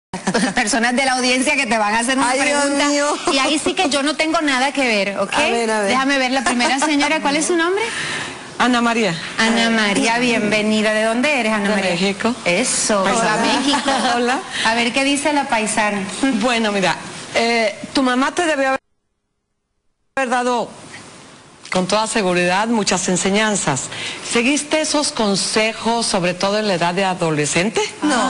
personas de la audiencia que te van a hacer una pregunta. Dios mío. Y ahí sí que yo no tengo nada que ver, ¿ok? A ver. Déjame ver la primera señora. ¿Cuál es su nombre? Ana María. Ana María, bienvenida. ¿De dónde eres, Ana María? De México. Eso, Hola. México. Hola. A ver qué dice la paisana. Bueno, mira, tu mamá te debe haber dado con toda seguridad muchas enseñanzas. ¿Seguiste esos consejos, sobre todo en la edad de adolescente?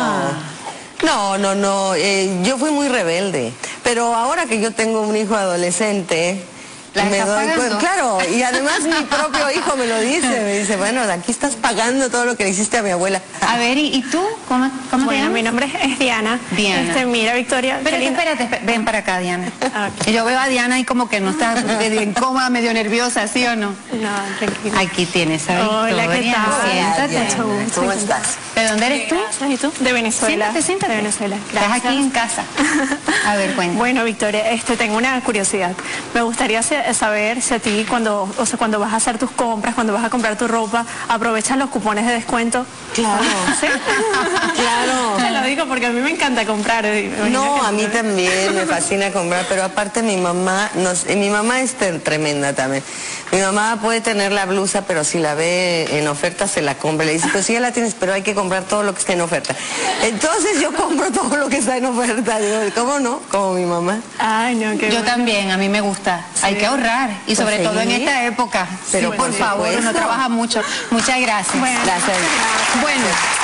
No, yo fui muy rebelde, pero ahora que yo tengo un hijo adolescente, ¿La estás pagando? claro, y además mi propio hijo me lo dice, me dice, bueno, aquí estás pagando todo lo que le hiciste a mi abuela. A ver, ¿y tú? ¿Cómo te llamas? Mi nombre es Diana. Diana. Mira, Victoria. Pero qué linda. espérate, ven para acá, Diana. Ok. Yo veo a Diana y como que no está medio incómoda, medio nerviosa, ¿sí o no? No, tranquila. Aquí tienes a Hola, ¿qué Victoria. tal? Siéntate. Mucho gusto. ¿Cómo estás? ¿De dónde eres tú? Gracias. ¿Y tú? De Venezuela. Siéntate. De Venezuela. Estás Gracias. aquí en casa. A ver, cuenta. Bueno, Victoria, tengo una curiosidad. Me gustaría saber si a ti cuando vas a hacer tus compras, cuando vas a comprar tu ropa, aprovechas los cupones de descuento. Claro. ¿Sí? Claro. Te lo digo porque a mí me encanta comprar. No, a mí también me fascina comprar, pero aparte mi mamá es tremenda también. Mi mamá puede tener la blusa, pero si la ve en oferta se la compra. Le dice, pues sí, ya la tienes, pero hay que comprar todo lo que esté en oferta. Entonces yo compro todo lo que está en oferta. Digo, ¿cómo no? Como mi mamá. Ay, no, qué Yo bueno. también, a mí me gusta. Hay que ahorrar. Y sobre Pues todo en sí. esta época. Pero por por favor, supuesto. uno trabaja mucho. Muchas gracias. Bueno, Gracias. Bueno,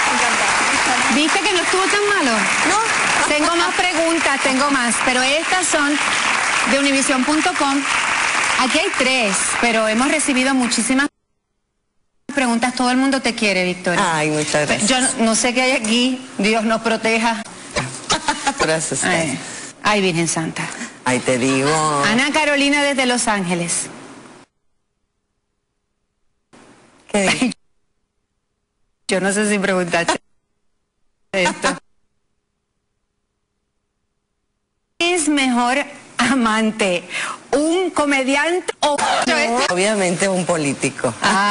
¿viste que no estuvo tan malo? No. Tengo más preguntas, tengo más, pero estas son de univision.com. Aquí hay 3, pero hemos recibido muchísimas preguntas. Todo el mundo te quiere, Victoria. Ay, muchas gracias. Yo no sé qué hay aquí. Dios nos proteja. Gracias. Ay, Virgen Santa. Ay, te digo. Ana Carolina desde Los Ángeles. ¿Qué dices? Yo no sé si preguntarte esto. ¿Es mejor amante, un comediante o Obviamente un político.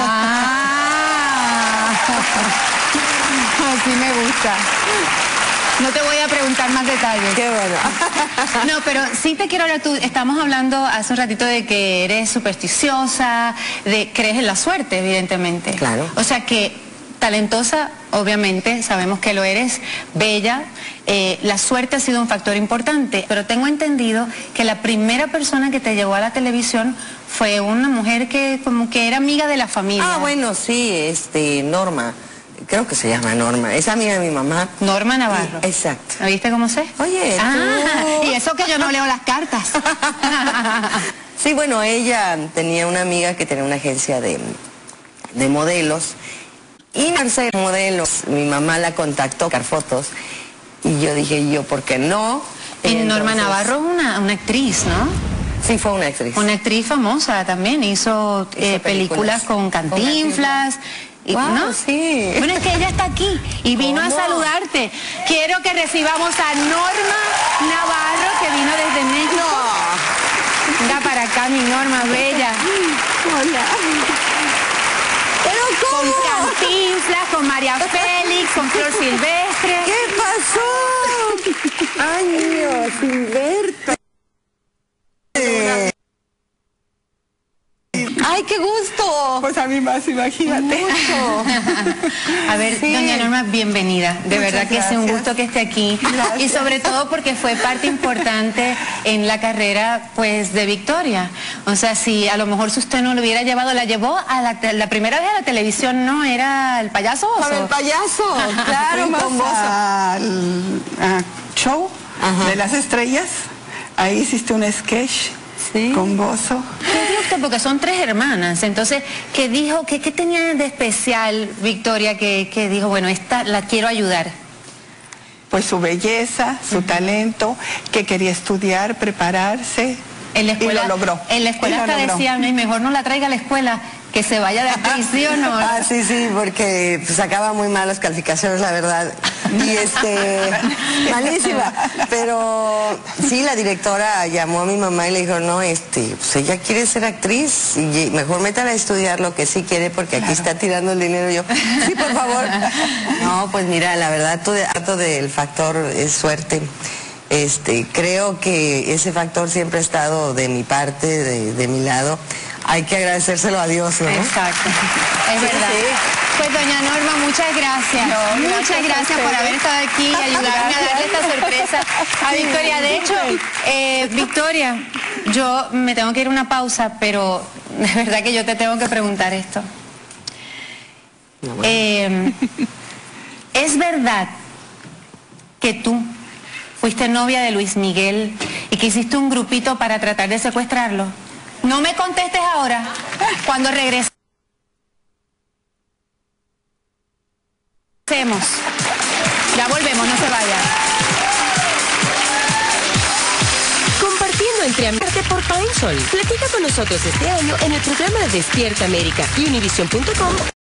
Así me gusta. No te voy a preguntar más detalles. Qué bueno. No, pero sí te quiero hablar. Tú, estamos hablando hace un ratito de que eres supersticiosa, crees en la suerte, evidentemente. Claro. O sea que talentosa, obviamente, sabemos que lo eres, bella, la suerte ha sido un factor importante, pero tengo entendido que la primera persona que te llevó a la televisión fue una mujer que como que era amiga de la familia. Ah, bueno, sí, Norma. Creo que se llama Norma. Es amiga de mi mamá. Norma Navarro. Exacto. ¿Viste cómo sé? Oye, tú. Y eso que yo no leo las cartas. Sí, bueno, ella tenía una amiga que tenía una agencia de modelos. Y Marcela Modelos, mi mamá la contactó para sacar fotos. Y yo dije, ¿por qué no? Y Norma Entonces, Navarro es una actriz, ¿no? Sí, fue una actriz. Una actriz famosa también. Hizo películas con Cantinflas. Y, Wow, ¿no? sí. Bueno, es que ella está aquí y vino a ¿Cómo? saludarte. Quiero que recibamos a Norma Navarro, que vino desde México. No. Venga para acá, mi Norma, bella. Hola. ¿Pero Con cómo? Cantinflas, con María Félix, con Flor Silvestre. ¿Qué pasó? Años sin verte. ¡Ay, qué gusto! Pues a mí más, imagínate. Mucho. A ver, Sí. doña Norma, bienvenida. De Muchas verdad que es un gracias. gusto que esté aquí. Y sobre todo porque fue parte importante en la carrera, pues, de Victoria. O sea, si a lo mejor si usted no lo hubiera llevado, la llevó a la primera vez a la televisión, ¿no? Era el payaso Oso. Con el payaso, claro, con vos. Al show Ajá. de las estrellas. Ahí hiciste un sketch con Bozo. Qué gusto, porque son 3 hermanas. Entonces, ¿qué dijo? ¿Qué tenía de especial Victoria que dijo, bueno, esta la quiero ayudar? Pues su belleza, su talento, que quería estudiar, prepararse. En la escuela, y lo logró. En la escuela Y lo hasta logró. decían, "Ay, mejor no la traiga a la escuela, que se vaya de actriz", ¿sí o no? Ah, sí, porque sacaba muy malas calificaciones, la verdad. Y malísima. Pero sí, la directora llamó a mi mamá y le dijo, no, pues ella quiere ser actriz y mejor métala a estudiar lo que sí quiere porque aquí está tirando el dinero. Y yo, sí, por favor. No, pues mira, la verdad, todo del factor es suerte. Creo que ese factor siempre ha estado de mi parte, de mi lado. Hay que agradecérselo a Dios, ¿no? Exacto, es verdad. Sí. Pues doña Norma, muchas gracias. Muchas gracias por haber estado aquí y ayudarme a darle esta sorpresa a Victoria. De hecho, Victoria, yo me tengo que ir a una pausa, pero de verdad que yo te tengo que preguntar esto. No, bueno. ¿Es verdad que tú fuiste novia de Luis Miguel y que hiciste un grupito para tratar de secuestrarlo? No me contestes ahora. Cuando regresemos. Ya volvemos, no se vayan. Compartiendo entre amigos por Pine Sol. Platica con nosotros este año en el programa de Despierta América y Univision.com.